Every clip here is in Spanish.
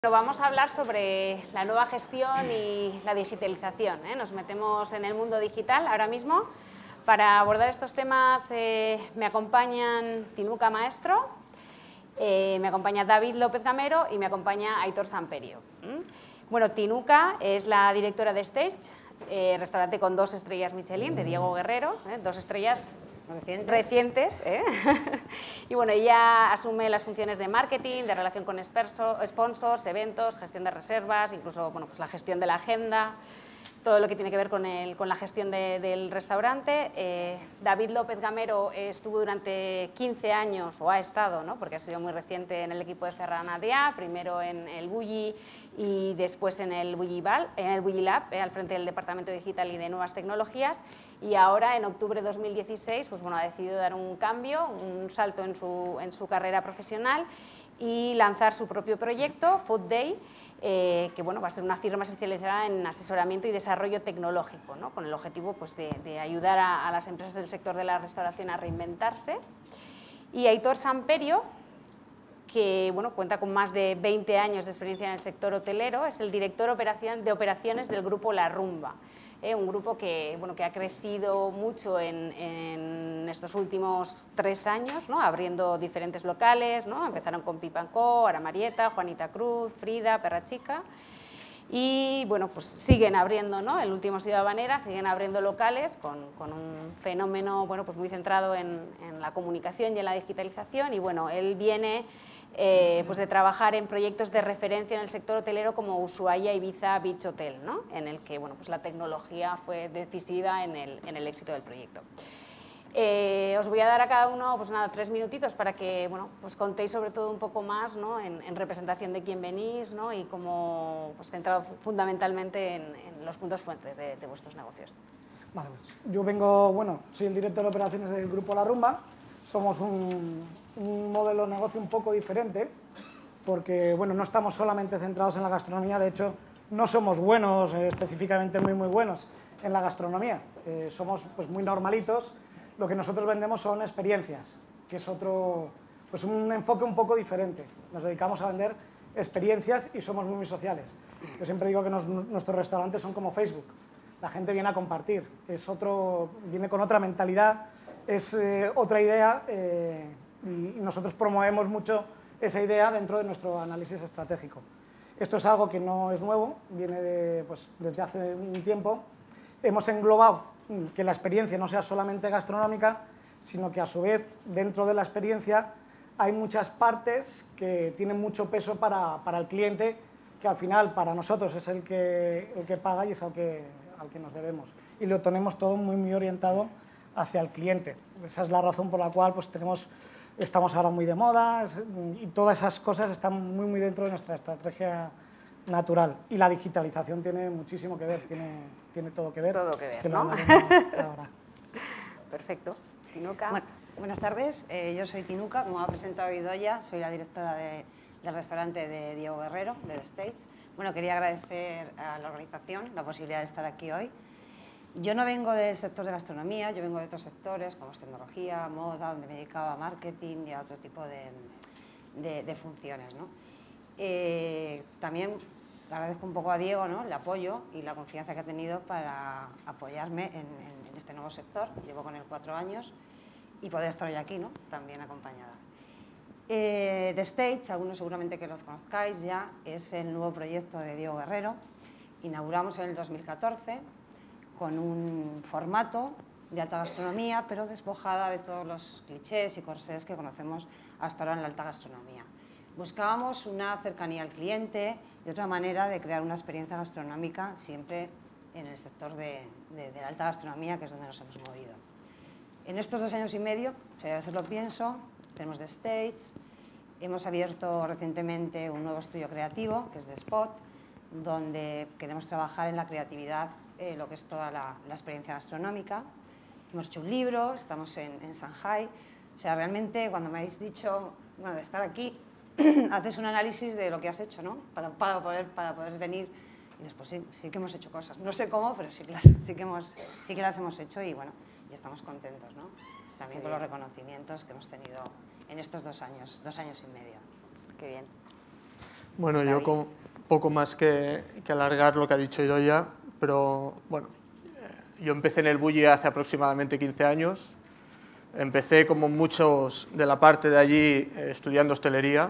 Vamos a hablar sobre la nueva gestión y la digitalización. Nos metemos en el mundo digital ahora mismo. Para abordar estos temas me acompañan Tinuca Maestro, me acompaña David López Gamero y me acompaña Aitor Samperio. Bueno, Tinuca es la directora de Stage, restaurante con 2 estrellas Michelin, de Diego Guerrero, 2 estrellas recientes. Y bueno, ella asume las funciones de marketing, de relación con sponsors, eventos, gestión de reservas, incluso bueno, pues la gestión de la agenda, todo lo que tiene que ver con la gestión del restaurante. David López Gamero estuvo durante 15 años, o ha estado, ¿no? Porque ha sido muy reciente, en el equipo de Ferran Adrià, primero en el Bulli y después en el Bulli Lab, al frente del Departamento Digital y de Nuevas Tecnologías. Y ahora, en octubre de 2016, pues bueno, ha decidido dar un cambio, un salto en su carrera profesional y lanzar su propio proyecto, Food Day, que bueno, va a ser una firma especializada en asesoramiento y desarrollo tecnológico, ¿no? Con el objetivo pues, de ayudar a las empresas del sector de la restauración a reinventarse. Y Aitor Samperio, que bueno, cuenta con más de 20 años de experiencia en el sector hotelero, es el director de operaciones del grupo La Rumba. Un grupo que, bueno, que ha crecido mucho en estos últimos 3 años, ¿no? Abriendo diferentes locales, ¿no? Empezaron con Pipancó, Aramarieta, Juanita Cruz, Frida, Perra Chica, y bueno, pues siguen abriendo, ¿no? El último ha sido Habanera, siguen abriendo locales con un fenómeno bueno, pues muy centrado en la comunicación y en la digitalización. Y bueno, él viene pues de trabajar en proyectos de referencia en el sector hotelero como Ushuaia Ibiza Beach Hotel, ¿no? En el que bueno, pues la tecnología fue decisiva en el éxito del proyecto. Os voy a dar a cada uno pues nada, 3 minutitos para que bueno, pues contéis sobre todo un poco más, ¿no? en representación de quién venís, ¿no? Y como pues, centrado fundamentalmente en los puntos fuentes de vuestros negocios. Vale, pues yo vengo, bueno, soy el director de operaciones del Grupo La Rumba. Somos un modelo de negocio un poco diferente porque bueno, no estamos solamente centrados en la gastronomía, de hecho no somos buenos, específicamente muy buenos en la gastronomía, somos pues muy normalitos. Lo que nosotros vendemos son experiencias, que es otro, pues un enfoque un poco diferente. Nos dedicamos a vender experiencias y somos muy sociales. Yo siempre digo que nuestros restaurantes son como Facebook. La gente viene a compartir, viene con otra mentalidad, es otra idea y nosotros promovemos mucho esa idea dentro de nuestro análisis estratégico. Esto es algo que no es nuevo, viene pues, desde hace un tiempo. Hemos englobado que la experiencia no sea solamente gastronómica, sino que a su vez dentro de la experiencia hay muchas partes que tienen mucho peso para el cliente, que al final para nosotros es el que paga y es al que nos debemos. Y lo tenemos todo muy orientado hacia el cliente. Esa es la razón por la cual pues, estamos ahora muy de moda y todas esas cosas están muy dentro de nuestra estrategia natural. Y la digitalización tiene muchísimo que ver, tiene todo que ver. Todo que ver, que ¿no? Ahora. Perfecto. Tinuca. Bueno, buenas tardes, yo soy Tinuca, como ha presentado Idoia, soy la directora del restaurante de Diego Guerrero, de The Stage. Bueno, quería agradecer a la organización la posibilidad de estar aquí hoy. Yo no vengo del sector de gastronomía, yo vengo de otros sectores como es tecnología, moda, donde me dedicaba a marketing y a otro tipo de funciones, ¿no? También agradezco un poco a Diego, ¿no? El apoyo y la confianza que ha tenido para apoyarme en este nuevo sector. Llevo con él 4 años y poder estar hoy aquí, ¿no? También acompañada. The Stage, algunos seguramente que los conozcáis ya, es el nuevo proyecto de Diego Guerrero. Inauguramos en el 2014 con un formato de alta gastronomía, pero despojada de todos los clichés y corsés que conocemos hasta ahora en la alta gastronomía. Buscábamos una cercanía al cliente y otra manera de crear una experiencia gastronómica siempre en el sector de la alta gastronomía, que es donde nos hemos movido. En estos 2 años y medio, si a veces lo pienso, tenemos The Stage, hemos abierto recientemente un nuevo estudio creativo, que es The Spot, donde queremos trabajar en la creatividad, lo que es toda la experiencia gastronómica. Hemos hecho un libro, estamos en Shanghai. O sea, realmente cuando me habéis dicho, bueno, de estar aquí, haces un análisis de lo que has hecho, ¿no? Para poder venir y después sí que hemos hecho cosas. No sé cómo, pero sí que las hemos hecho y bueno, ya estamos contentos, ¿no? También con los reconocimientos que hemos tenido en estos 2 años y medio. Qué bien. Bueno, yo con poco más que alargar lo que ha dicho Idoia, pero bueno, yo empecé en el Bulli hace aproximadamente 15 años. Empecé, como muchos de la parte de allí, estudiando hostelería.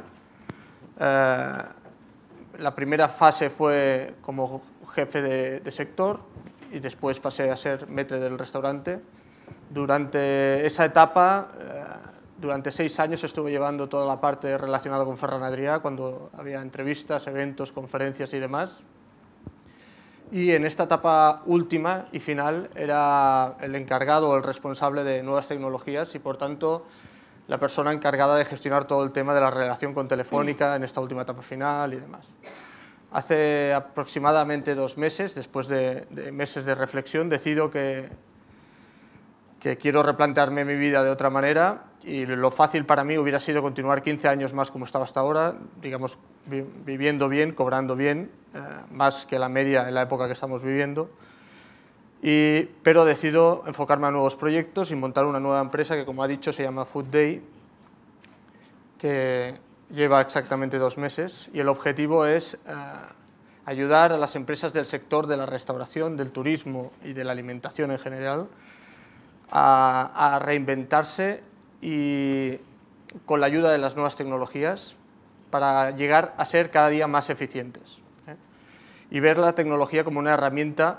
La primera fase fue como jefe de sector y después pasé a ser maître del restaurante. Durante esa etapa, durante 6 años estuve llevando toda la parte relacionada con Ferran Adrià, cuando había entrevistas, eventos, conferencias y demás. Y en esta etapa última y final era el encargado o el responsable de nuevas tecnologías y, por tanto, la persona encargada de gestionar todo el tema de la relación con Telefónica en esta última etapa final y demás. Hace aproximadamente 2 meses, después de meses de reflexión, decido que quiero replantearme mi vida de otra manera y lo fácil para mí hubiera sido continuar 15 años más como estaba hasta ahora, digamos, viviendo bien, cobrando bien, más que la media en la época que estamos viviendo. Pero decido enfocarme a nuevos proyectos y montar una nueva empresa que, como ha dicho, se llama Food Day, que lleva exactamente 2 meses y el objetivo es ayudar a las empresas del sector de la restauración, del turismo y de la alimentación en general a reinventarse y con la ayuda de las nuevas tecnologías para llegar a ser cada día más eficientes, y ver la tecnología como una herramienta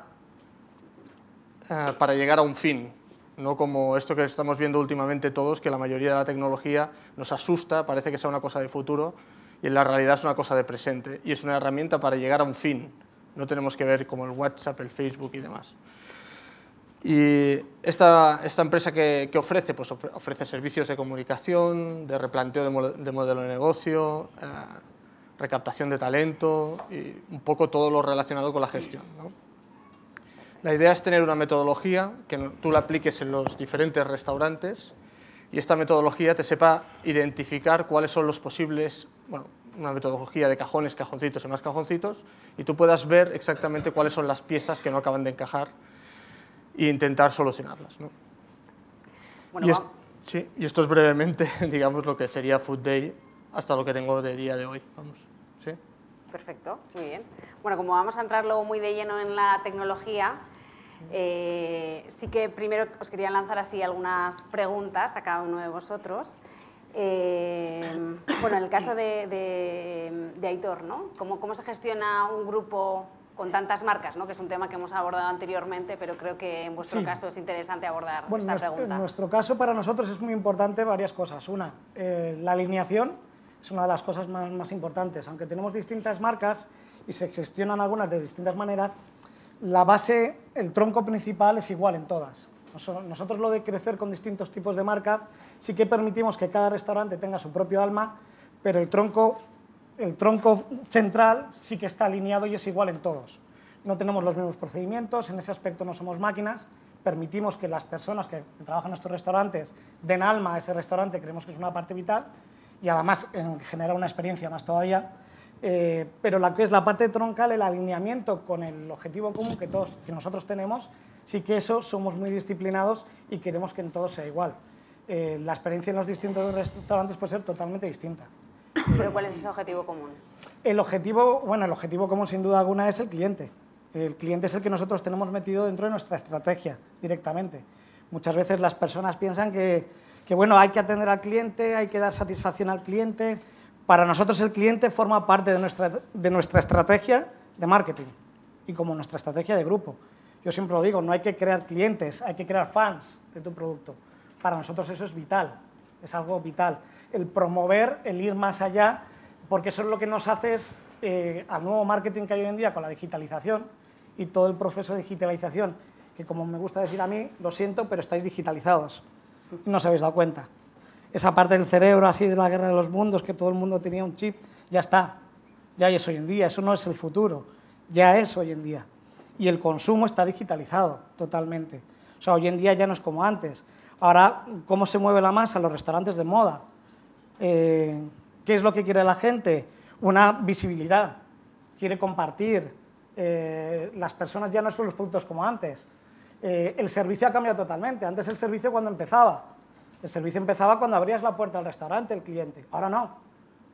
para llegar a un fin, no como esto que estamos viendo últimamente todos, que la mayoría de la tecnología nos asusta, parece que sea una cosa de futuro y en la realidad es una cosa de presente y es una herramienta para llegar a un fin. No tenemos que ver como el WhatsApp, el Facebook y demás. Y esta empresa que ofrece, pues ofrece servicios de comunicación, de replanteo de modelo de negocio, recaptación de talento y un poco todo lo relacionado con la gestión, ¿no? La idea es tener una metodología que tú la apliques en los diferentes restaurantes y esta metodología te sepa identificar cuáles son los posibles, bueno, una metodología de cajones, cajoncitos y más cajoncitos, y tú puedas ver exactamente cuáles son las piezas que no acaban de encajar e intentar solucionarlas, ¿no? Bueno, y esto es brevemente, digamos, lo que sería Food Day hasta lo que tengo de día de hoy. Vamos. ¿Sí? Perfecto, muy bien. Bueno, como vamos a entrar luego muy de lleno en la tecnología, sí que primero os quería lanzar así algunas preguntas a cada uno de vosotros. Bueno, en el caso de Aitor, ¿no? ¿Cómo se gestiona un grupo con tantas marcas, ¿no? Que es un tema que hemos abordado anteriormente, pero creo que en vuestro caso es interesante abordar esta pregunta. En nuestro caso, para nosotros es muy importante varias cosas. Una, la alineación es una de las cosas más importantes. Aunque tenemos distintas marcas y se gestionan algunas de distintas maneras, la base, el tronco principal es igual en todas. Nosotros lo de crecer con distintos tipos de marca, sí que permitimos que cada restaurante tenga su propio alma, pero el tronco central sí que está alineado y es igual en todos. No tenemos los mismos procedimientos, en ese aspecto no somos máquinas, permitimos que las personas que trabajan en estos restaurantes den alma a ese restaurante, creemos que es una parte vital y además genera una experiencia más todavía, pero la que es la parte troncal, el alineamiento con el objetivo común que nosotros tenemos, sí que eso somos muy disciplinados y queremos que en todo sea igual. La experiencia en los distintos restaurantes puede ser totalmente distinta. ¿Pero cuál es ese objetivo común? El objetivo común sin duda alguna es el cliente. El cliente es el que nosotros tenemos metido dentro de nuestra estrategia directamente. Muchas veces las personas piensan que bueno, hay que atender al cliente, hay que dar satisfacción al cliente. Para nosotros el cliente forma parte de nuestra estrategia de marketing y como nuestra estrategia de grupo. Yo siempre lo digo, no hay que crear clientes, hay que crear fans de tu producto. Para nosotros eso es vital, es algo vital. El promover, el ir más allá, porque eso es lo que nos hace al nuevo marketing que hay hoy en día con la digitalización y todo el proceso de digitalización, que como me gusta decir a mí, lo siento, pero estáis digitalizados, no os habéis dado cuenta. Esa parte del cerebro así de la guerra de los mundos, que todo el mundo tenía un chip, ya está, ya es hoy en día, eso no es el futuro, ya es hoy en día. Y el consumo está digitalizado totalmente. O sea, hoy en día ya no es como antes. Ahora, ¿cómo se mueve la masa? Los restaurantes de moda. ¿Qué es lo que quiere la gente? Una visibilidad, quiere compartir. Las personas ya no son los productos como antes. El servicio ha cambiado totalmente. Antes el servicio cuando empezaba. El servicio empezaba cuando abrías la puerta al restaurante, el cliente. Ahora no.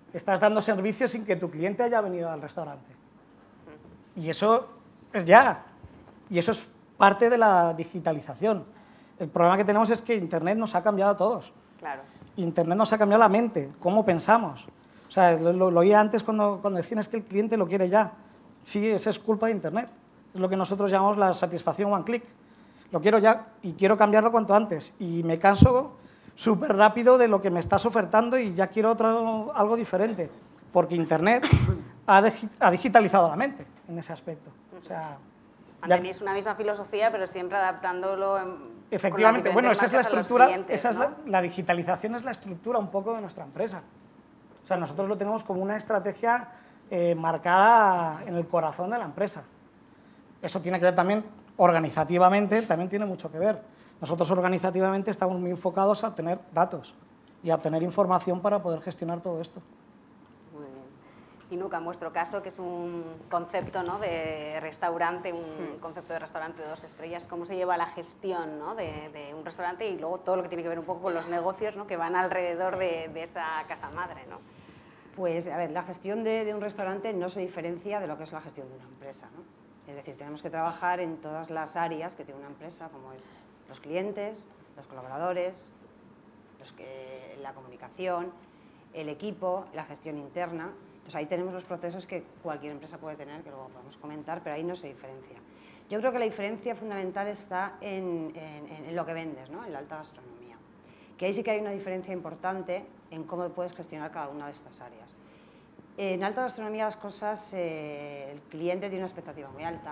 estás dando servicio sin que tu cliente haya venido al restaurante. Y eso es ya. Y eso es parte de la digitalización. El problema que tenemos es que Internet nos ha cambiado a todos. Claro. Internet nos ha cambiado la mente, cómo pensamos. O sea, lo oía antes cuando decían es que el cliente lo quiere ya. Sí, eso es culpa de Internet. Es lo que nosotros llamamos la satisfacción one click. Lo quiero ya y quiero cambiarlo cuanto antes. Y me canso súper rápido de lo que me estás ofertando y ya quiero algo diferente. Porque Internet ha digitalizado la mente en ese aspecto. O sea, tenéis una misma filosofía, pero siempre adaptándolo efectivamente, bueno, esa es la estructura, clientes, esa es ¿no? la digitalización es la estructura un poco de nuestra empresa. O sea, nosotros lo tenemos como una estrategia marcada en el corazón de la empresa. Eso tiene que ver también organizativamente, también tiene mucho que ver. Nosotros organizativamente estamos muy enfocados a obtener datos y a obtener información para poder gestionar todo esto. Muy bien. Tinuca, en vuestro caso, que es un concepto, ¿no?, de restaurante, un concepto de restaurante de 2 estrellas, ¿cómo se lleva la gestión, ¿no?, de un restaurante y luego todo lo que tiene que ver un poco con los negocios, ¿no?, que van alrededor de esa casa madre, ¿no? Pues, a ver, la gestión de un restaurante no se diferencia de lo que es la gestión de una empresa, ¿no? Es decir, tenemos que trabajar en todas las áreas que tiene una empresa, como es los clientes, los colaboradores, la comunicación, el equipo, la gestión interna. Entonces, ahí tenemos los procesos que cualquier empresa puede tener, que luego podemos comentar, pero ahí no se diferencia. Yo creo que la diferencia fundamental está en lo que vendes, ¿no?, en la alta gastronomía. Que ahí sí que hay una diferencia importante en cómo puedes gestionar cada una de estas áreas. En alta gastronomía las cosas, el cliente tiene una expectativa muy alta,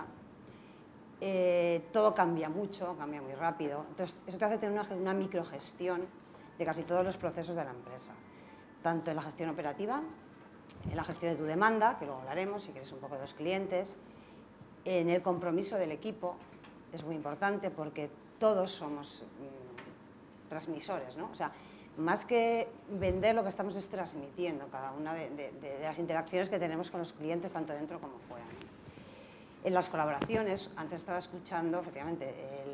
todo cambia mucho, cambia muy rápido, entonces eso te hace tener una microgestión de casi todos los procesos de la empresa, tanto en la gestión operativa, en la gestión de tu demanda, que luego hablaremos si quieres un poco de los clientes, en el compromiso del equipo, es muy importante porque todos somos transmisores, ¿no? O sea, más que vender, lo que estamos es transmitiendo cada una de las interacciones que tenemos con los clientes, tanto dentro como fuera, ¿no? En las colaboraciones, antes estaba escuchando, efectivamente,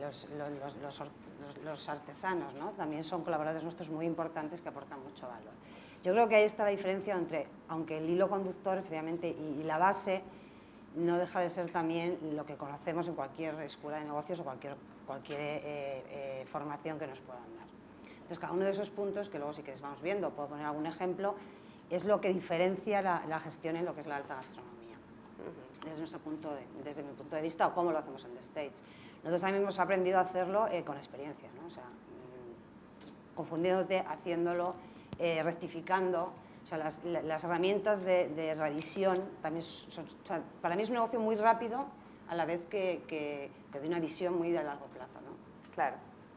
los artesanos, ¿no?, también son colaboradores nuestros muy importantes que aportan mucho valor. Yo creo que ahí está la diferencia entre, aunque el hilo conductor, efectivamente, y la base, no deja de ser también lo que conocemos en cualquier escuela de negocios o cualquier formación que nos puedan dar. Entonces, cada uno de esos puntos, que luego si queréis vamos viendo, puedo poner algún ejemplo, es lo que diferencia la gestión en lo que es la alta gastronomía. Desde mi punto de vista, o cómo lo hacemos en The Stage. Nosotros también hemos aprendido a hacerlo con experiencia, ¿no? O sea, confundiéndote, haciéndolo, rectificando. O sea, las herramientas de revisión también son, o sea, para mí es un negocio muy rápido, a la vez que de una visión muy de largo plazo, ¿no? Claro.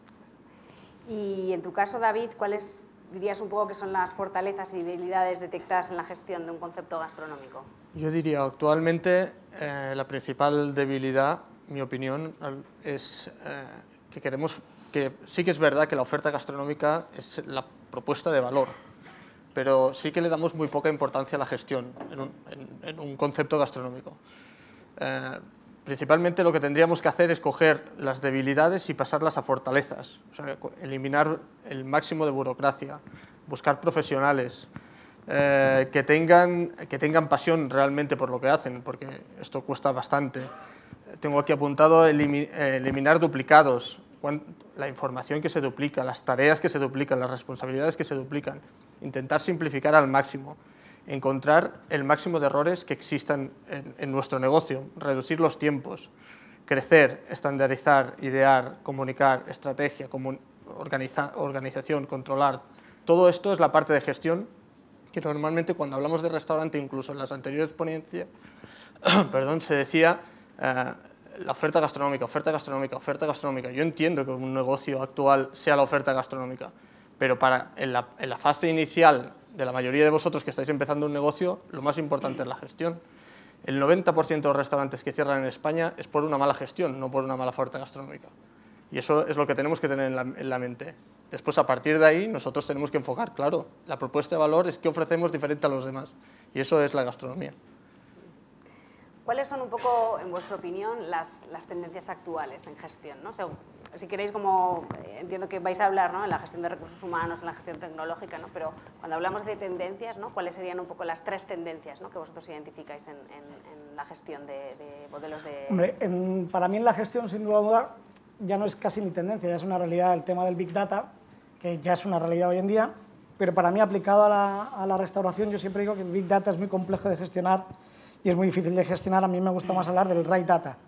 Y en tu caso, David, ¿cuáles dirías un poco que son las fortalezas y debilidades detectadas en la gestión de un concepto gastronómico? Yo diría, actualmente, la principal debilidad, mi opinión, es que sí que es verdad que la oferta gastronómica es la propuesta de valor, pero sí que le damos muy poca importancia a la gestión en un concepto gastronómico. Principalmente lo que tendríamos que hacer es coger las debilidades y pasarlas a fortalezas, o sea, eliminar el máximo de burocracia, buscar profesionales que tengan pasión realmente por lo que hacen, porque esto cuesta bastante. Tengo aquí apuntado eliminar duplicados, la información que se duplica, las tareas que se duplican, las responsabilidades que se duplican, intentar simplificar al máximo, encontrar el máximo de errores que existan en nuestro negocio, reducir los tiempos, crecer, estandarizar, idear, comunicar, estrategia, organización, controlar. Todo esto es la parte de gestión que normalmente cuando hablamos de restaurante, incluso en las anteriores ponencias, se decía la oferta gastronómica, oferta gastronómica, oferta gastronómica. Yo entiendo que un negocio actual sea la oferta gastronómica, pero en la fase inicial de la mayoría de vosotros que estáis empezando un negocio, lo más importante es la gestión. El 90% de los restaurantes que cierran en España es por una mala gestión, no por una mala oferta gastronómica. Y eso es lo que tenemos que tener en la mente. Después, a partir de ahí, nosotros tenemos que enfocar, claro, la propuesta de valor es qué ofrecemos diferente a los demás. Y eso es la gastronomía. ¿Cuáles son un poco, en vuestra opinión, las tendencias actuales en gestión, ¿no? Si queréis, como entiendo que vais a hablar, ¿no?, en la gestión de recursos humanos, en la gestión tecnológica, ¿no?, pero cuando hablamos de tendencias, ¿no?, ¿cuáles serían un poco las 3 tendencias, ¿no?, que vosotros identificáis en la gestión de modelos de...? Hombre, para mí en la gestión, sin duda, ya no es casi ni tendencia, ya es una realidad el tema del Big Data, que ya es una realidad hoy en día, pero para mí aplicado a la restauración, yo siempre digo que el Big Data es muy complejo de gestionar y es muy difícil de gestionar. A mí me gusta más hablar del Right Data.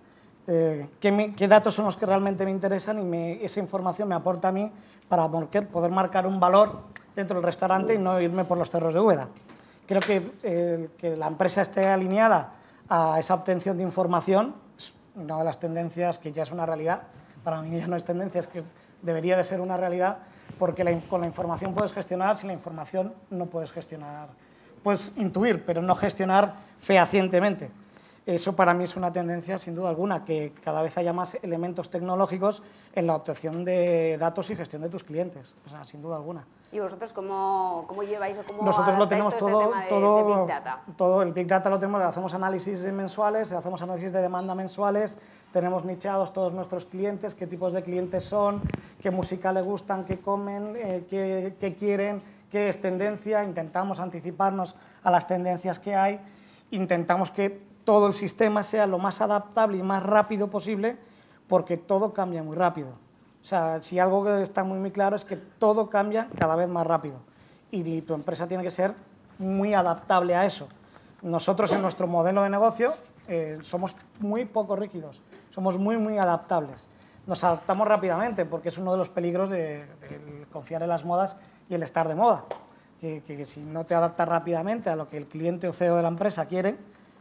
¿Qué datos son los que realmente me interesan y esa información me aporta a mí para poder marcar un valor dentro del restaurante y no irme por los cerros de Úbeda? Creo que la empresa esté alineada a esa obtención de información es una de las tendencias que ya es una realidad. Para mí ya no es tendencia, es que debería de ser una realidad, porque con la información puedes gestionar, sin la información no puedes gestionar. Puedes intuir, pero no gestionar fehacientemente. Eso para mí es una tendencia, sin duda alguna, que cada vez haya más elementos tecnológicos en la obtención de datos y gestión de tus clientes, o sea, sin duda alguna. ¿Y vosotros cómo lleváis o cómo Nosotros lo tenemos este tema de Big Data? Todo el Big Data lo tenemos, hacemos análisis mensuales, hacemos análisis de demanda mensuales, tenemos nichados todos nuestros clientes, qué tipos de clientes son, qué música le gustan, qué comen, qué quieren, qué es tendencia, intentamos anticiparnos a las tendencias que hay, intentamos que todo el sistema sea lo más adaptable y más rápido posible, porque todo cambia muy rápido. O sea, si algo que está muy claro es que todo cambia cada vez más rápido y tu empresa tiene que ser muy adaptable a eso. Nosotros en nuestro modelo de negocio somos muy poco rígidos, somos muy adaptables. Nos adaptamos rápidamente porque es uno de los peligros de confiar en las modas y el estar de moda. Que si no te adaptas rápidamente a lo que el cliente o CEO de la empresa quiere,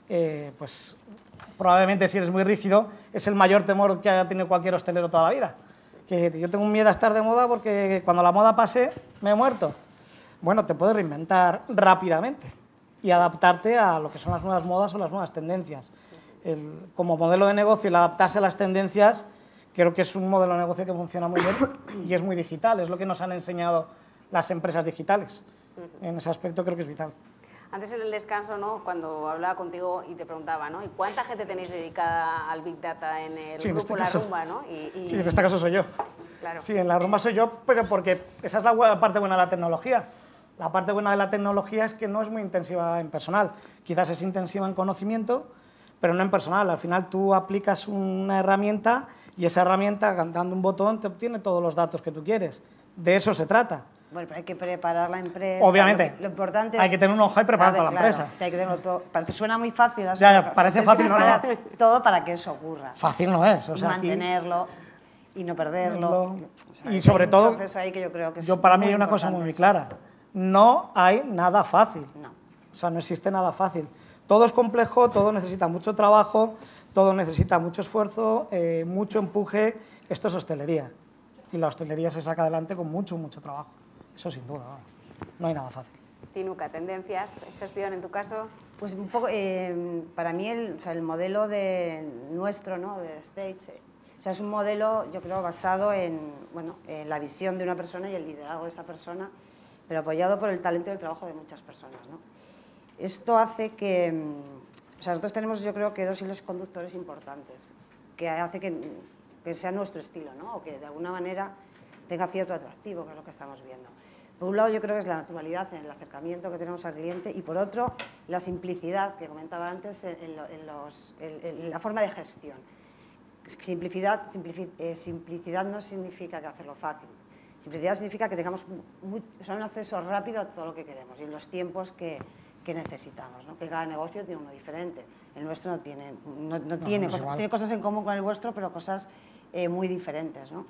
pues probablemente si eres muy rígido es el mayor temor que haya tenido cualquier hostelero toda la vida. Que yo tengo un miedo a estar de moda porque cuando la moda pase me he muerto. Bueno, te puedes reinventar rápidamente y adaptarte a lo que son las nuevas modas o las nuevas tendencias. Como modelo de negocio, el adaptarse a las tendencias, creo que es un modelo de negocio que funciona muy bien y es muy digital, es lo que nos han enseñado las empresas digitales. En ese aspecto creo que es vital. Antes en el descanso, ¿no?, cuando hablaba contigo y te preguntaba, ¿no?, ¿y cuánta gente tenéis dedicada al Big Data en el grupo La Rumba, ¿no? Sí, en este caso soy yo. Claro. Sí, en La Rumba soy yo, pero porque esa es la parte buena de la tecnología. La parte buena de la tecnología es que no es muy intensiva en personal. Quizás es intensiva en conocimiento, pero no en personal. Al final tú aplicas una herramienta y esa herramienta, dando un botón, te obtiene todos los datos que tú quieres. De eso se trata. Bueno, pero hay que preparar la empresa. Obviamente. Lo importante es... Hay que tener un ojo y preparar toda la empresa. Hay que tenerlo todo. Te suena muy fácil. Ya, parece fácil, no. Todo para que eso ocurra. Fácil no es. O sea, mantenerlo y no perderlo. O sea, y sobre todo, un proceso ahí que yo creo que es para mí muy hay una cosa muy importante clara. No hay nada fácil. No. O sea, no existe nada fácil. Todo es complejo, todo necesita mucho trabajo, todo necesita mucho esfuerzo, mucho empuje. Esto es hostelería. Y la hostelería se saca adelante con mucho trabajo. Eso sin duda, no hay nada fácil. Tinuca, tendencias, gestión en tu caso. Pues un poco, para mí el modelo nuestro, ¿no?, de Stage, es un modelo, yo creo, basado en la visión de una persona y el liderazgo de esa persona, pero apoyado por el talento y el trabajo de muchas personas, ¿no? Esto hace que, nosotros tenemos, yo creo, que 2 hilos conductores importantes, que hace que sea nuestro estilo, ¿no?, o que de alguna manera tenga cierto atractivo, que es lo que estamos viendo. Por un lado, yo creo que es la naturalidad en el acercamiento que tenemos al cliente y, por otro, la simplicidad que comentaba antes en la forma de gestión. Simplicidad no significa que hacerlo fácil. Simplicidad significa que tengamos un acceso rápido a todo lo que queremos y en los tiempos que necesitamos, ¿no? Que cada negocio tiene uno diferente. El nuestro no tiene cosas en común con el vuestro, pero cosas muy diferentes, ¿no?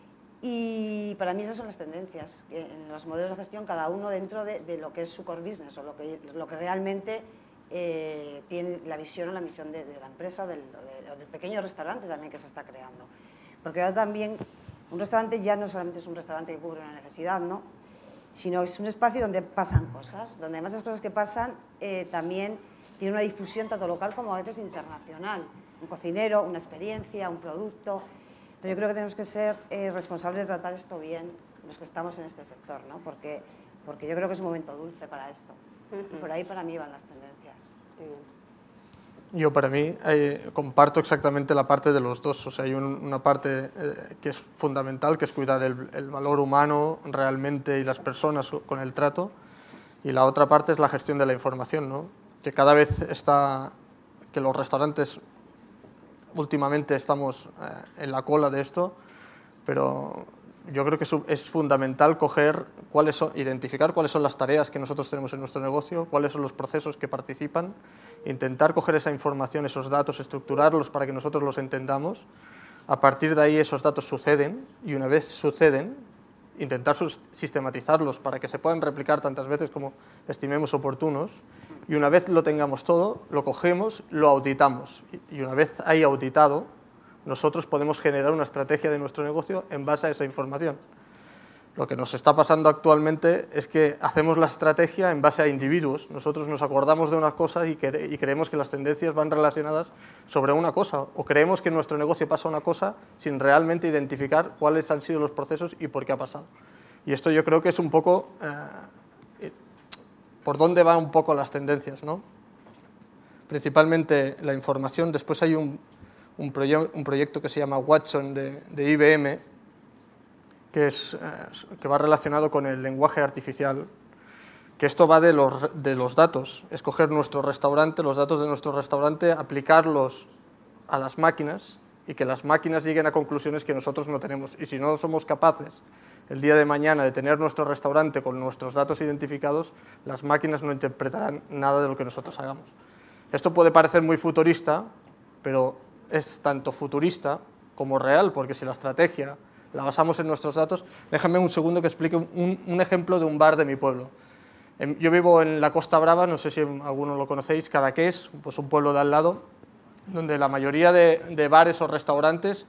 Y para mí esas son las tendencias. En los modelos de gestión, cada uno dentro de lo que es su core business o lo que realmente tiene la visión o la misión de la empresa o del pequeño restaurante también que se está creando. Porque ahora también un restaurante ya no solamente es un restaurante que cubre una necesidad, ¿no?, sino es un espacio donde pasan cosas, donde además de las cosas que pasan también tiene una difusión tanto local como a veces internacional. Un cocinero, una experiencia, un producto. Entonces yo creo que tenemos que ser responsables de tratar esto bien, los que estamos en este sector, ¿no? Porque yo creo que es un momento dulce para esto. Y por ahí para mí van las tendencias. Muy bien. Yo para mí comparto exactamente la parte de los dos. O sea, hay una parte que es fundamental, que es cuidar el valor humano realmente y las personas con el trato, y la otra parte es la gestión de la información, ¿no? Que cada vez que los restaurantes últimamente estamos en la cola de esto, pero yo creo que es fundamental identificar cuáles son las tareas que nosotros tenemos en nuestro negocio, cuáles son los procesos que participan, intentar coger esa información, esos datos, estructurarlos para que nosotros los entendamos. A partir de ahí esos datos suceden, y una vez suceden, intentar sistematizarlos para que se puedan replicar tantas veces como estimemos oportunos, y una vez lo tengamos todo, lo cogemos, lo auditamos, y una vez ahí auditado, nosotros podemos generar una estrategia de nuestro negocio en base a esa información. Lo que nos está pasando actualmente es que hacemos la estrategia en base a individuos. Nosotros nos acordamos de unas cosas y creemos que las tendencias van relacionadas sobre una cosa, o creemos que en nuestro negocio pasa una cosa sin realmente identificar cuáles han sido los procesos y por qué ha pasado. Y esto yo creo que es un poco por dónde van un poco las tendencias, ¿no? Principalmente la información. Después hay un proyecto que se llama Watson de IBM, que va relacionado con el lenguaje artificial, que esto va de los datos, escoger nuestro restaurante, los datos de nuestro restaurante, aplicarlos a las máquinas y que las máquinas lleguen a conclusiones que nosotros no tenemos. Y si no somos capaces el día de mañana de tener nuestro restaurante con nuestros datos identificados, las máquinas no interpretarán nada de lo que nosotros hagamos. Esto puede parecer muy futurista, pero es tanto futurista como real, porque si la estrategia la basamos en nuestros datos. Déjame un segundo que explique un ejemplo de un bar de mi pueblo. Yo vivo en la Costa Brava, no sé si alguno lo conocéis, Cadaqués, pues un pueblo de al lado, donde la mayoría de bares o restaurantes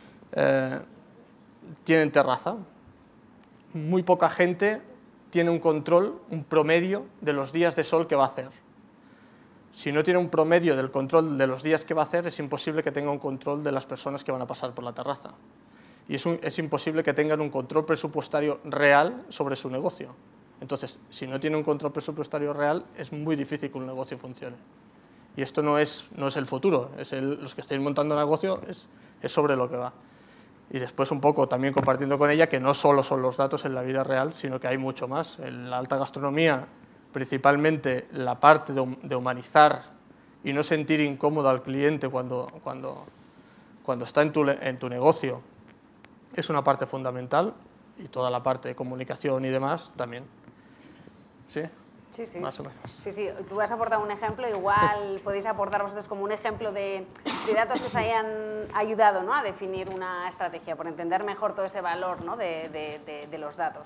tienen terraza. Muy poca gente tiene un control, un promedio de los días de sol que va a hacer. Si no tiene un promedio del control de los días que va a hacer, es imposible que tenga un control de las personas que van a pasar por la terraza. Y es imposible que tengan un control presupuestario real sobre su negocio. Entonces, si no tiene un control presupuestario real, es muy difícil que un negocio funcione. Y esto no es el futuro, los que estáis montando negocio es sobre lo que va. Y después un poco también compartiendo con ella que no solo son los datos en la vida real, sino que hay mucho más. En la alta gastronomía, principalmente la parte de humanizar y no sentir incómodo al cliente cuando está en tu negocio, es una parte fundamental, y toda la parte de comunicación y demás también. ¿Sí? Sí, sí. Más o menos. Sí, sí. Tú has aportado un ejemplo, igual podéis aportar vosotros como un ejemplo de datos que os hayan ayudado, ¿no?, a definir una estrategia, por entender mejor todo ese valor, ¿no?, de los datos.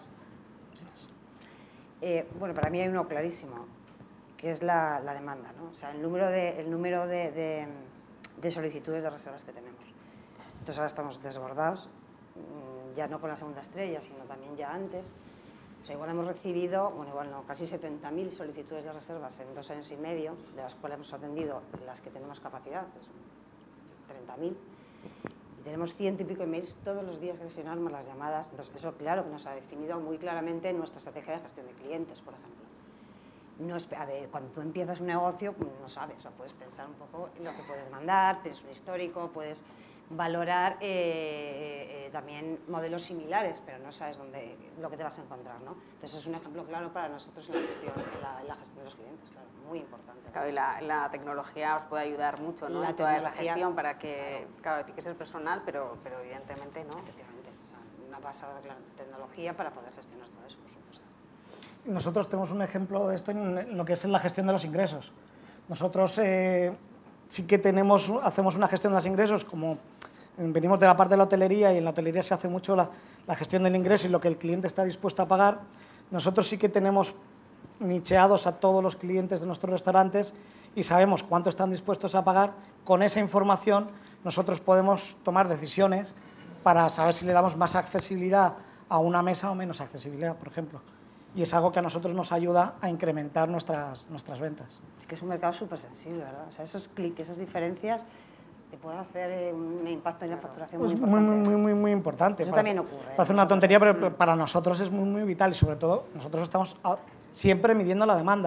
Bueno, para mí hay uno clarísimo, que es la demanda, ¿no? O sea, el número de solicitudes de reservas que tenemos. Entonces ahora estamos desbordados, ya no con la segunda estrella, sino también ya antes. O sea, igual hemos recibido, bueno, igual no, casi 70.000 solicitudes de reservas en 2 años y medio, de las cuales hemos atendido las que tenemos capacidad, que son 30.000. Y tenemos 100 y pico emails todos los días que gestionar más las llamadas. Entonces, eso claro que nos ha definido muy claramente nuestra estrategia de gestión de clientes, por ejemplo. No es, a ver, cuando tú empiezas un negocio, no sabes, o sea, puedes pensar un poco en lo que puedes demandar, tienes un histórico, puedes valorar también modelos similares, pero no sabes lo que te vas a encontrar, ¿no? Entonces es un ejemplo claro para nosotros en la gestión de los clientes, claro, muy importante. Claro, y la tecnología os puede ayudar mucho, ¿no?, en toda esa gestión para que, claro, tiene que ser personal, pero evidentemente, ¿no? Efectivamente, o sea, una pasada tecnología para poder gestionar todo eso, por supuesto. Nosotros tenemos un ejemplo de esto en lo que es en la gestión de los ingresos. Nosotros sí que hacemos una gestión de los ingresos, como venimos de la parte de la hotelería, y en la hotelería se hace mucho la gestión del ingreso y lo que el cliente está dispuesto a pagar. Nosotros sí que tenemos nicheados a todos los clientes de nuestros restaurantes y sabemos cuánto están dispuestos a pagar. Con esa información nosotros podemos tomar decisiones para saber si le damos más accesibilidad a una mesa o menos accesibilidad, por ejemplo. Y es algo que a nosotros nos ayuda a incrementar nuestras ventas. Es que es un mercado súper sensible, ¿verdad? O sea, esos clics, esas diferencias te pueden hacer un impacto en la facturación muy importante. Muy importante. Eso también ocurre. Parece una tontería, pero para nosotros es muy vital, y sobre todo nosotros estamos siempre midiendo la demanda. Claro.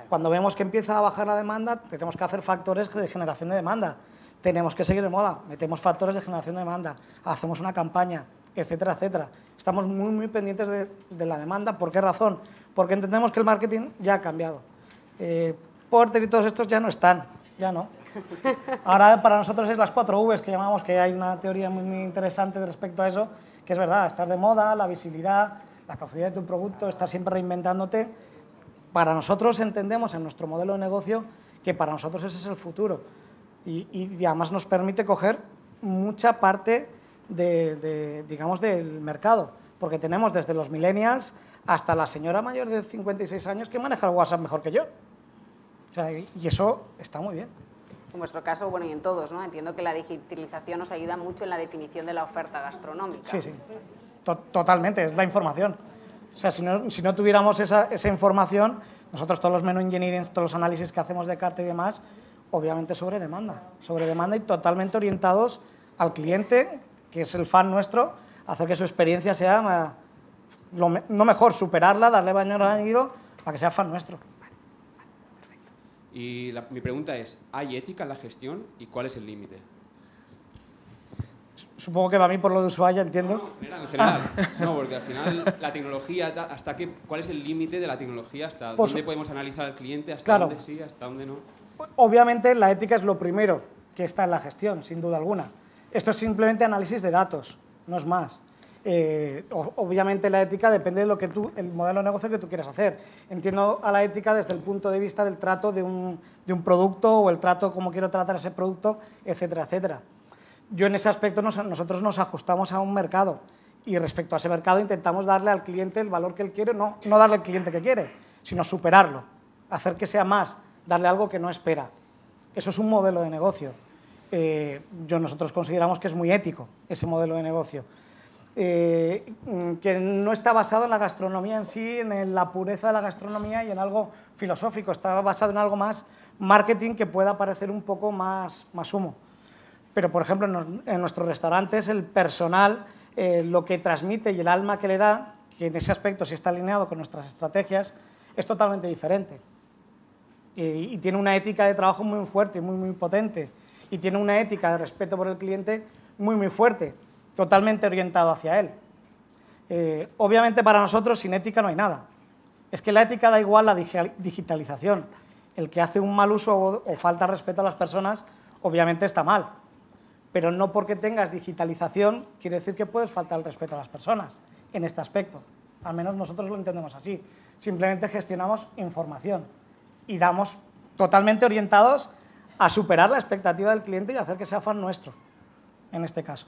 Cuando vemos que empieza a bajar la demanda, tenemos que hacer factores de generación de demanda. Tenemos que seguir de moda, metemos factores de generación de demanda, hacemos una campaña, etcétera, etcétera. Estamos muy pendientes de la demanda. ¿Por qué razón? Porque entendemos que el marketing ya ha cambiado. Porter y todos estos ya no están, ya no. Ahora para nosotros es las 4 Vs que llamamos, que hay una teoría muy interesante respecto a eso, que es verdad, estar de moda, la visibilidad, la capacidad de tu producto, estar siempre reinventándote. Para nosotros entendemos en nuestro modelo de negocio que para nosotros ese es el futuro y además nos permite coger mucha parte digamos, del mercado, porque tenemos desde los millennials hasta la señora mayor de 56 años que maneja el WhatsApp mejor que yo. O sea, y eso está muy bien. En vuestro caso, bueno, y en todos, ¿no? Entiendo que la digitalización nos ayuda mucho en la definición de la oferta gastronómica. Sí, sí, totalmente, es la información. O sea, si no tuviéramos esa información, nosotros todos los menu engineering, todos los análisis que hacemos de carta y demás, obviamente sobre demanda y totalmente orientados al cliente, que es el fan nuestro, hacer que su experiencia sea, no mejor, superarla, darle baño añadido para que sea fan nuestro. Y mi pregunta es, ¿hay ética en la gestión y cuál es el límite? Supongo que va a mí por lo de usuario, entiendo. No, en general. No, porque al final la tecnología, ¿cuál es el límite de la tecnología? ¿Hasta dónde podemos analizar al cliente? ¿Hasta dónde sí? ¿Hasta dónde no? Obviamente la ética es lo primero que está en la gestión, sin duda alguna. Esto es simplemente análisis de datos, no es más. Obviamente la ética depende de el modelo de negocio que tú quieras hacer. Entiendo a la ética desde el punto de vista del trato de un producto o el trato, cómo quiero tratar ese producto, etcétera, etcétera. Yo en ese aspecto nosotros nos ajustamos a un mercado y respecto a ese mercado intentamos darle al cliente el valor que él quiere, no darle al cliente que quiere, sino superarlo, hacer que sea más, darle algo que no espera. Eso es un modelo de negocio. Nosotros consideramos que es muy ético ese modelo de negocio, que no está basado en la gastronomía en sí, en la pureza de la gastronomía y en algo filosófico, está basado en algo más marketing que pueda parecer un poco más humo. Pero, por ejemplo, en nuestros restaurantes el personal, lo que transmite y el alma que le da, que en ese aspecto sí está alineado con nuestras estrategias, es totalmente diferente. Y tiene una ética de trabajo muy fuerte, muy potente. Y tiene una ética de respeto por el cliente muy fuerte, totalmente orientado hacia él. Obviamente para nosotros sin ética no hay nada. Es que la ética da igual la digitalización. El que hace un mal uso o falta respeto a las personas, obviamente está mal. Pero no porque tengas digitalización quiere decir que puedes faltar el respeto a las personas en este aspecto. Al menos nosotros lo entendemos así. Simplemente gestionamos información y damos totalmente orientados a superar la expectativa del cliente y hacer que sea fan nuestro, en este caso.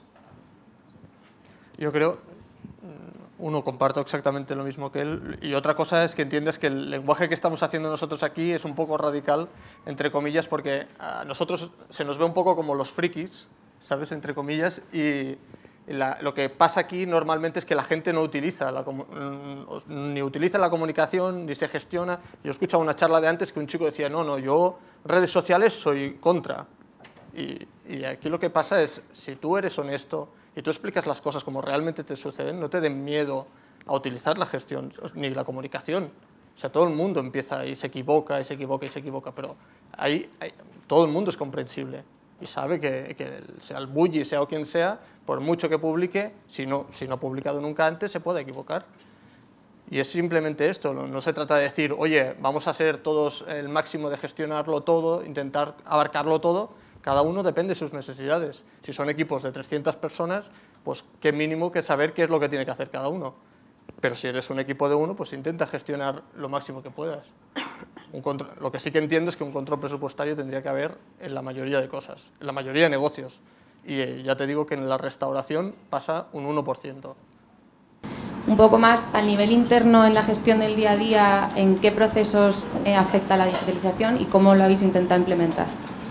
Yo creo, comparto exactamente lo mismo que él, y otra cosa es que entiendes que el lenguaje que estamos haciendo nosotros aquí es un poco radical, entre comillas, porque a nosotros se nos ve un poco como los frikis, ¿sabes?, entre comillas, y lo que pasa aquí normalmente es que la gente no utiliza ni utiliza la comunicación, ni se gestiona. Yo he escuchado una charla de antes que un chico decía, no, yo redes sociales soy contra. Y aquí lo que pasa es, si tú eres honesto y tú explicas las cosas como realmente te suceden, no te den miedo a utilizar la gestión ni la comunicación. O sea, todo el mundo empieza y se equivoca, pero todo el mundo es comprensible y sabe que sea el bully, sea o quien sea, por mucho que publique, si no ha publicado nunca antes, se puede equivocar. Y es simplemente esto, no se trata de decir, oye, vamos a ser todos el máximo de gestionarlo todo, intentar abarcarlo todo. Cada uno depende de sus necesidades. Si son equipos de 300 personas, pues qué mínimo que saber qué es lo que tiene que hacer cada uno. Pero si eres un equipo de uno, pues intenta gestionar lo máximo que puedas. Lo que sí que entiendo es que un control presupuestario tendría que haber en la mayoría de cosas, en la mayoría de negocios. Y ya te digo que en la restauración pasa un 1%. Un poco más al nivel interno en la gestión del día a día, ¿en qué procesos afecta la digitalización y cómo lo habéis intentado implementar?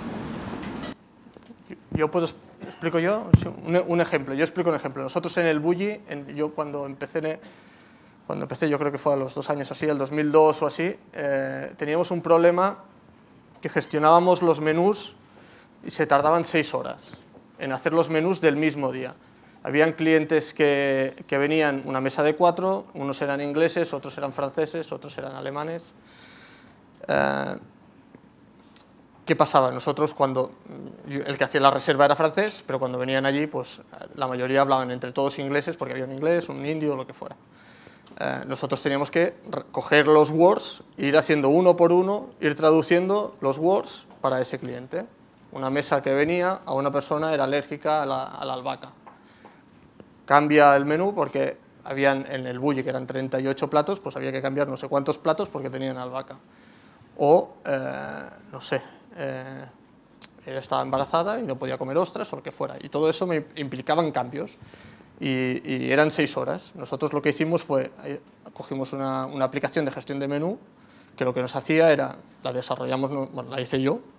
¿Explico yo? Un ejemplo. Yo explico un ejemplo. Nosotros en el Bulli, yo cuando empecé, yo creo que fue a los 2 años así, el 2002 o así, teníamos un problema que gestionábamos los menús y se tardaban 6 horas en hacer los menús del mismo día. Habían clientes que venían una mesa de 4, unos eran ingleses, otros eran franceses, otros eran alemanes. ¿Qué pasaba? Nosotros el que hacía la reserva era francés, pero cuando venían allí, pues la mayoría hablaban entre todos ingleses, porque había un inglés, un indio, lo que fuera. Nosotros teníamos que coger los words, ir haciendo uno por uno, ir traduciendo los words para ese cliente. Una mesa que venía, a una persona era alérgica a la albahaca. Cambia el menú porque habían en el bulli, que eran 38 platos, pues había que cambiar no sé cuántos platos porque tenían albahaca. O, no sé, ella estaba embarazada y no podía comer ostras o lo que fuera. Y todo eso me implicaban cambios. Y eran 6 horas. Nosotros lo que hicimos fue, cogimos una aplicación de gestión de menú, que lo que nos hacía era, la desarrollamos, bueno, la hice yo,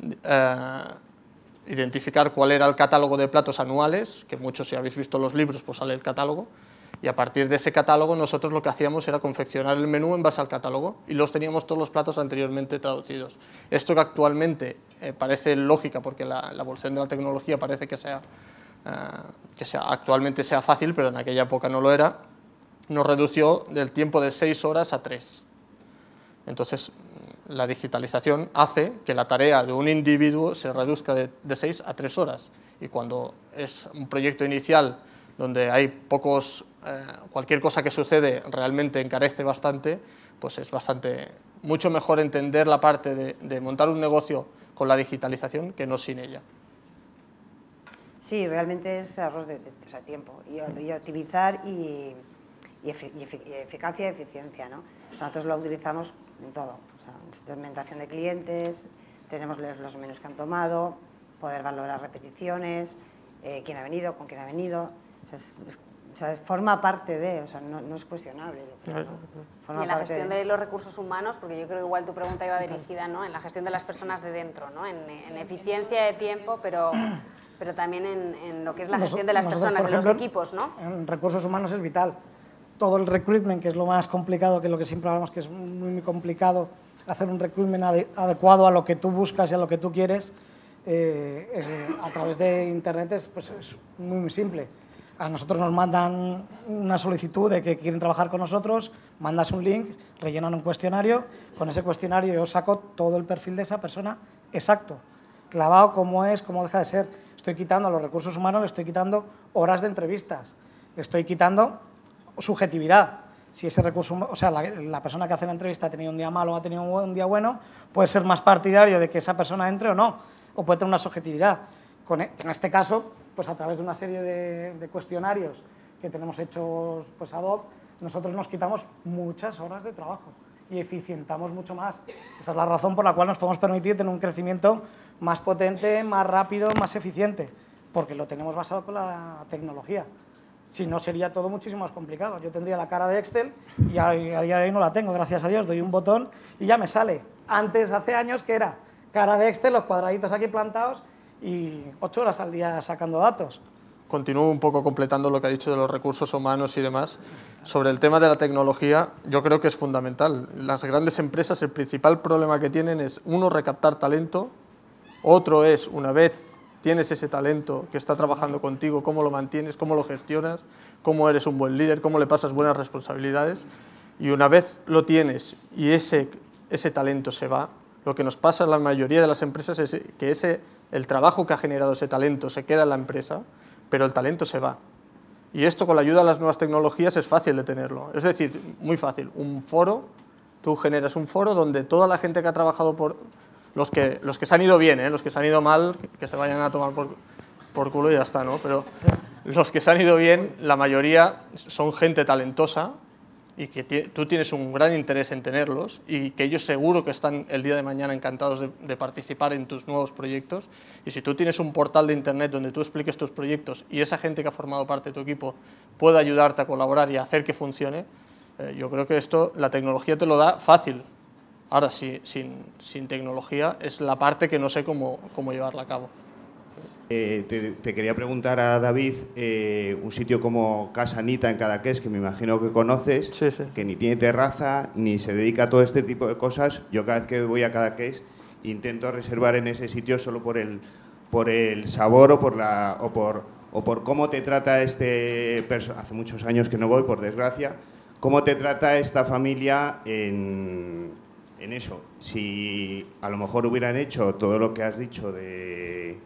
identificar cuál era el catálogo de platos anuales, que muchos, si habéis visto los libros, pues sale el catálogo, y a partir de ese catálogo nosotros lo que hacíamos era confeccionar el menú en base al catálogo, y los teníamos todos los platos anteriormente traducidos. Esto que actualmente parece lógica, porque la evolución de la tecnología parece que actualmente sea fácil, pero en aquella época no lo era, nos redució del tiempo de 6 horas a 3. Entonces, la digitalización hace que la tarea de un individuo se reduzca de 6 a 3 horas. Y cuando es un proyecto inicial donde hay cualquier cosa que sucede realmente encarece bastante, pues es mucho mejor entender la parte de montar un negocio con la digitalización que no sin ella. Sí, realmente es ahorro de tiempo y optimizar y eficacia y eficiencia, ¿no? Nosotros lo utilizamos en todo, segmentación de clientes, tenemos los menús que han tomado, poder valorar repeticiones, quién ha venido, con quién ha venido, forma parte de, no es cuestionable, yo creo, ¿no? Y en la gestión de los recursos humanos, porque yo creo que igual tu pregunta iba dirigida, ¿no?, en la gestión de las personas de dentro, ¿no?, en eficiencia de tiempo, pero también en lo que es la gestión de las personas, de los equipos, ¿no? En recursos humanos es vital. Todo el recruitment, que es lo más complicado, que es lo que siempre hablamos, que es muy, muy complicado hacer un recruitment adecuado a lo que tú buscas y a lo que tú quieres, a través de Internet es muy, muy simple. A nosotros nos mandan una solicitud de que quieren trabajar con nosotros, mandas un link, rellenan un cuestionario, con ese cuestionario yo saco todo el perfil de esa persona exacto, clavado, cómo es, cómo deja de ser. Estoy quitando a los recursos humanos, le estoy quitando horas de entrevistas, le estoy quitando subjetividad. Si ese recurso, la persona que hace la entrevista ha tenido un día malo o ha tenido un día bueno, puede ser más partidario de que esa persona entre o no, o puede tener una subjetividad. En este caso, pues a través de una serie de cuestionarios que tenemos hechos pues ad hoc, nosotros nos quitamos muchas horas de trabajo y eficientamos mucho más. Esa es la razón por la cual nos podemos permitir tener un crecimiento más potente, más rápido, más eficiente, porque lo tenemos basado con la tecnología. Si no, sería todo muchísimo más complicado. Yo tendría la cara de Excel y a día de hoy no la tengo, gracias a Dios. Doy un botón y ya me sale. Antes, hace años, que era cara de Excel, los cuadraditos aquí plantados y 8 horas al día sacando datos. Continúo un poco completando lo que ha dicho de los recursos humanos y demás. Sobre el tema de la tecnología, yo creo que es fundamental. Las grandes empresas, el principal problema que tienen es, uno, recaptar talento, otro es, una vez tienes ese talento que está trabajando contigo, cómo lo mantienes, cómo lo gestionas, cómo eres un buen líder, cómo le pasas buenas responsabilidades. Y una vez lo tienes y ese talento se va, lo que nos pasa en la mayoría de las empresas es que el trabajo que ha generado ese talento se queda en la empresa, pero el talento se va. Y esto, con la ayuda de las nuevas tecnologías, es fácil de tenerlo. Es decir, muy fácil. Un foro, tú generas un foro donde toda la gente que ha trabajado los que se han ido bien, los que se han ido mal, que se vayan a tomar por culo y ya está, ¿no? Pero los que se han ido bien, la mayoría son gente talentosa y que tú tienes un gran interés en tenerlos y que ellos seguro que están el día de mañana encantados de participar en tus nuevos proyectos. Y si tú tienes un portal de internet donde tú expliques tus proyectos y esa gente que ha formado parte de tu equipo puede ayudarte a colaborar y a hacer que funcione, yo creo que esto la tecnología te lo da fácil. Ahora, sin tecnología es la parte que no sé cómo llevarla a cabo. Te quería preguntar a David, un sitio como Casa Anita en Cadaqués, que me imagino que conoces, sí, sí, que ni tiene terraza, ni se dedica a todo este tipo de cosas. Yo cada vez que voy a Cadaqués intento reservar en ese sitio solo por el sabor o por cómo te trata hace muchos años que no voy, por desgracia, cómo te trata esta familia en eso. Si a lo mejor hubieran hecho todo lo que has dicho de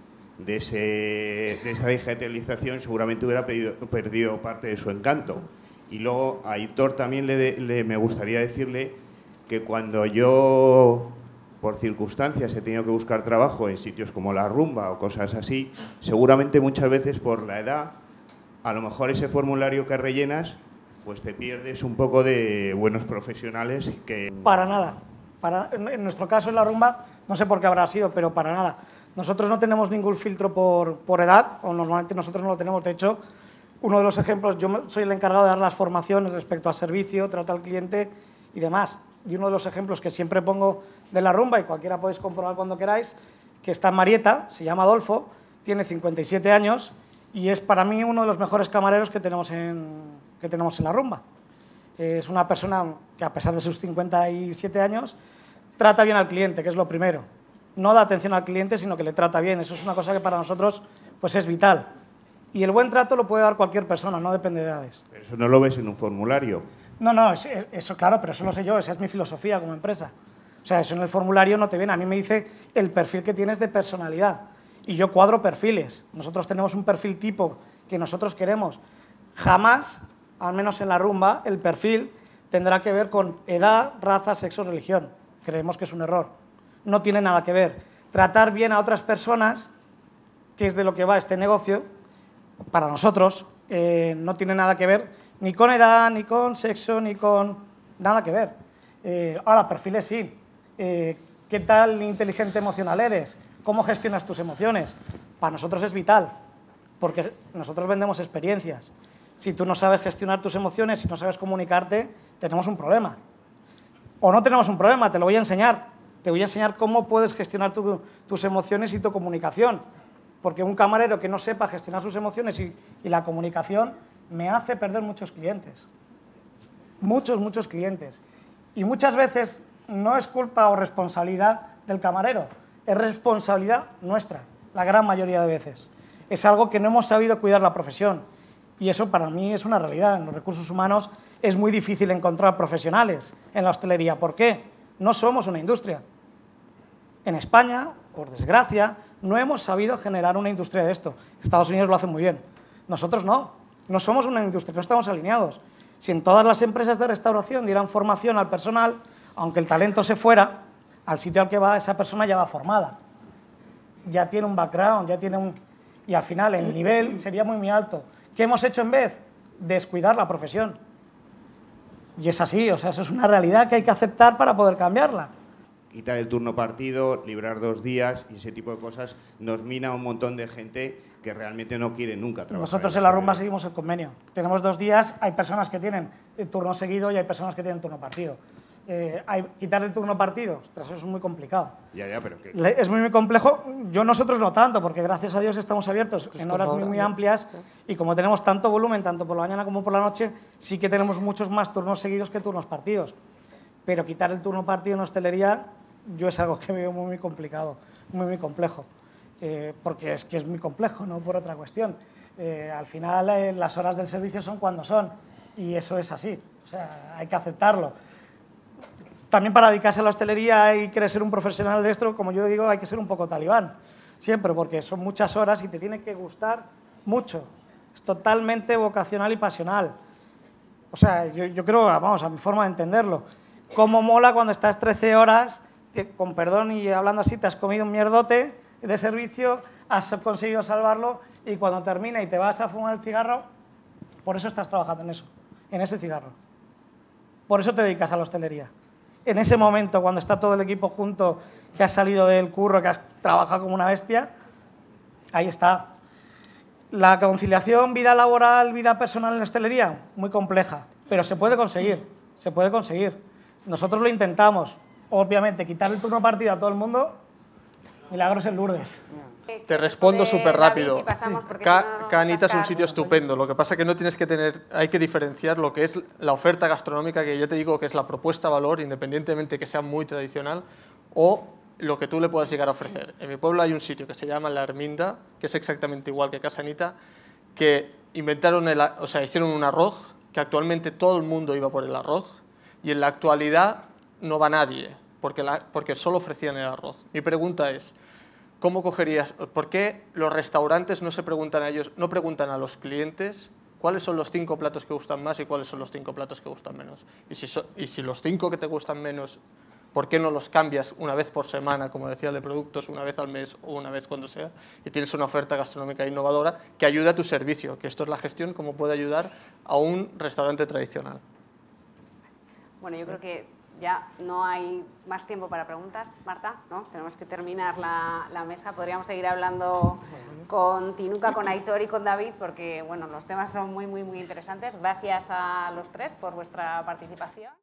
esa digitalización, seguramente hubiera perdido parte de su encanto. Y luego a Aitor también me gustaría decirle que cuando yo, por circunstancias, he tenido que buscar trabajo en sitios como La Rumba o cosas así, seguramente muchas veces por la edad, a lo mejor ese formulario que rellenas, pues te pierdes un poco de buenos profesionales que... Para nada. En nuestro caso en La Rumba, no sé por qué habrá sido, pero para nada. Nosotros no tenemos ningún filtro por edad, o normalmente nosotros no lo tenemos. De hecho, uno de los ejemplos, yo soy el encargado de dar las formaciones respecto al servicio, trato al cliente y demás. Y uno de los ejemplos que siempre pongo de La Rumba, y cualquiera podéis comprobar cuando queráis, que está en Marieta, se llama Adolfo, tiene 57 años y es para mí uno de los mejores camareros que tenemos en La Rumba. Es una persona que, a pesar de sus 57 años, trata bien al cliente, que es lo primero. No da atención al cliente, sino que le trata bien. Eso es una cosa que para nosotros pues, es vital. Y el buen trato lo puede dar cualquier persona, no depende de edades. Pero eso no lo ves en un formulario. No, eso claro, pero eso lo sé yo, esa es mi filosofía como empresa. O sea, eso en el formulario no te viene. A mí me dice el perfil que tienes de personalidad. Y yo cuadro perfiles. Nosotros tenemos un perfil tipo que nosotros queremos. Jamás, al menos en La Rumba, el perfil tendrá que ver con edad, raza, sexo, religión. Creemos que es un error. No tiene nada que ver. Tratar bien a otras personas, que es de lo que va este negocio, para nosotros no tiene nada que ver ni con edad, ni con sexo, ni con... nada que ver. Ahora, perfiles sí. ¿Qué tal inteligente emocional eres? ¿Cómo gestionas tus emociones? Para nosotros es vital, porque nosotros vendemos experiencias. Si tú no sabes gestionar tus emociones, si no sabes comunicarte, tenemos un problema. O no tenemos un problema, te lo voy a enseñar. Te voy a enseñar cómo puedes gestionar tus emociones y tu comunicación. Porque un camarero que no sepa gestionar sus emociones y la comunicación me hace perder muchos clientes. Muchos clientes. Y muchas veces no es culpa o responsabilidad del camarero, es responsabilidad nuestra, la gran mayoría de veces. Es algo que no hemos sabido cuidar la profesión. Y eso para mí es una realidad. En los recursos humanos es muy difícil encontrar profesionales en la hostelería. ¿Por qué? No somos una industria. En España, por desgracia, no hemos sabido generar una industria de esto. Estados Unidos lo hace muy bien. Nosotros no somos una industria, no estamos alineados. Si en todas las empresas de restauración dieran formación al personal, aunque el talento se fuera, al sitio al que va esa persona ya va formada. Ya tiene un background, ya tiene un... Y al final el nivel sería muy alto. ¿Qué hemos hecho en vez? Descuidar la profesión. Y es así, o sea, eso es una realidad que hay que aceptar para poder cambiarla. Quitar el turno partido, librar 2 días y ese tipo de cosas nos mina a un montón de gente que realmente no quiere nunca trabajar. Nosotros en La Rumba seguimos el convenio. Tenemos 2 días, hay personas que tienen turno seguido y hay personas que tienen turno partido. Quitar el turno partido, ostras, eso es muy complicado. Ya, pero ¿qué? Es muy complejo. Nosotros no tanto, porque gracias a Dios estamos abiertos en horas muy amplias y como tenemos tanto volumen, tanto por la mañana como por la noche, sí que tenemos muchos más turnos seguidos que turnos partidos. Pero quitar el turno partido en hostelería, yo es algo que veo muy complicado, muy complejo. Porque es que es muy complejo, no por otra cuestión. Al final las horas del servicio son cuando son y eso es así, o sea, hay que aceptarlo. También para dedicarse a la hostelería y querer ser un profesional de esto, como yo digo, hay que ser un poco talibán, siempre, porque son muchas horas y te tiene que gustar mucho. Es totalmente vocacional y pasional. O sea, yo creo, vamos, a mi forma de entenderlo, cómo mola cuando estás 13 horas, que, con perdón y hablando así, te has comido un mierdote de servicio, has conseguido salvarlo y cuando termina y te vas a fumar el cigarro, por eso estás trabajando en eso, en ese cigarro. Por eso te dedicas a la hostelería. En ese momento, cuando está todo el equipo junto, que has salido del curro, que has trabajado como una bestia, ahí está. La conciliación vida laboral, vida personal en la hostelería, muy compleja, pero se puede conseguir, se puede conseguir. Nosotros lo intentamos. Obviamente, quitar el turno partido a todo el mundo, milagros en Lourdes. Te respondo súper rápido. Canita es un sitio estupendo. Lo que pasa es que no tienes que tener, hay que diferenciar lo que es la oferta gastronómica, que ya te digo que es la propuesta de valor, independientemente que sea muy tradicional, o lo que tú le puedas llegar a ofrecer. En mi pueblo hay un sitio que se llama La Herminda, que es exactamente igual que Casa Anita, que inventaron, hicieron un arroz, que actualmente todo el mundo iba por el arroz, y en la actualidad no va nadie. porque solo ofrecían el arroz. Mi pregunta es, ¿cómo cogerías, por qué los restaurantes no preguntan a los clientes cuáles son los 5 platos que gustan más y cuáles son los 5 platos que gustan menos? Y si los 5 que te gustan menos, ¿por qué no los cambias una vez por semana, como decía el de productos, una vez al mes o una vez cuando sea? Y tienes una oferta gastronómica innovadora que ayude a tu servicio, que esto es la gestión, cómo puede ayudar a un restaurante tradicional. Bueno, yo creo que ya no hay más tiempo para preguntas, Marta, ¿no? Tenemos que terminar la mesa. Podríamos seguir hablando con Tinuca, con Aitor y con David, porque bueno, los temas son muy interesantes. Gracias a los tres por vuestra participación.